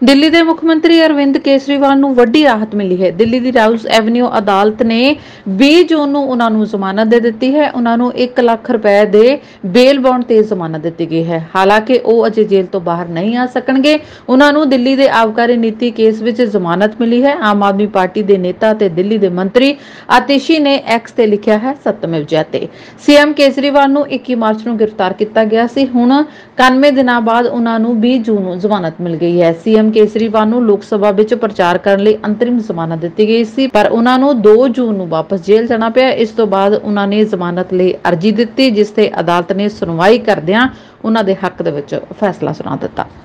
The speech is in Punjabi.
दिल्ली के मुख्यमंत्री अरविंद केजरीवाल ਨੂੰ ਵੱਡੀ ਰਾਹਤ ਮਿਲੀ ਹੈ। ਦਿੱਲੀ ਦੀ ਰਾਉਸ ਐਵਨਿਊ ਅਦਾਲਤ ਨੇ 20 ਜੂਨ ਨੂੰ ਉਹਨਾਂ ਨੂੰ ਜ਼ਮਾਨਤ ਦੇ ਦਿੱਤੀ ਹੈ। ਉਹਨਾਂ ਨੂੰ 1 ਲੱਖ ਰੁਪਏ ਦੇ ਬੇਲ ਬੌਂਡ ਤੇ ਜ਼ਮਾਨਤ ਦਿੱਤੀ ਗਈ ਹੈ। ਹਾਲਾਂਕਿ ਉਹ ਅਜੇ ਜੇਲ੍ਹ ਤੋਂ ਬਾਹਰ ਨਹੀਂ ਆ ਸਕਣਗੇ। ਉਹਨਾਂ ਨੂੰ ਦਿੱਲੀ ਦੇ ਆਬਕਾਰੀ ਨੀਤੀ ਕੇਸ ਵਿੱਚ ਜ਼ਮਾਨਤ ਮਿਲੀ ਹੈ। ਆਮ ਆਦਮੀ ਪਾਰਟੀ ਦੇ ਨੇਤਾ ਤੇ ਦਿੱਲੀ ਦੇ ਮੰਤਰੀ ਆਤਿਸ਼ੀ ਨੇ ਐਕਸ ਤੇ ਲਿਖਿਆ ਹੈ, ਸਤਮੇਵ ਜਯਤੇ। ਸੀਐਮ ਕੇਜਰੀਵਾਲ ਨੂੰ 21 ਮਾਰਚ ਨੂੰ ਗ੍ਰਿਫਤਾਰ ਕੀਤਾ ਗਿਆ ਸੀ। ਹੁਣ 91 ਦਿਨਾਂ ਬਾਅਦ ਉਹਨਾਂ ਨੂੰ 20 ਜੂਨ ਨੂੰ ਜ਼ਮਾਨਤ ਮਿਲ ਗਈ ਹੈ। सीएम केजरीवाल ਨੂੰ ਲੋਕ ਸਭਾ ਵਿੱਚ ਪ੍ਰਚਾਰ ਕਰਨ ਲਈ ਅੰਤਰਿਮ ਜ਼ਮਾਨਤ ਦਿੱਤੀ ਗਈ ਸੀ, ਪਰ ਉਹਨਾਂ ਨੂੰ 2 ਜੂਨ ਨੂੰ ਵਾਪਸ ਜੇਲ੍ਹ ਜਾਣਾ ਪਿਆ। ਇਸ ਤੋਂ ਬਾਅਦ ਉਹਨਾਂ ਨੇ ਜ਼ਮਾਨਤ ਲਈ ਅਰਜ਼ੀ ਦਿੱਤੀ, ਜਿਸ ਤੇ ਅਦਾਲਤ ਨੇ ਸੁਣਵਾਈ ਕਰਦਿਆਂ ਉਹਨਾਂ ਦੇ ਹੱਕ ਦੇ ਵਿੱਚ ਫੈਸਲਾ ਸੁਣਾ ਦਿੱਤਾ।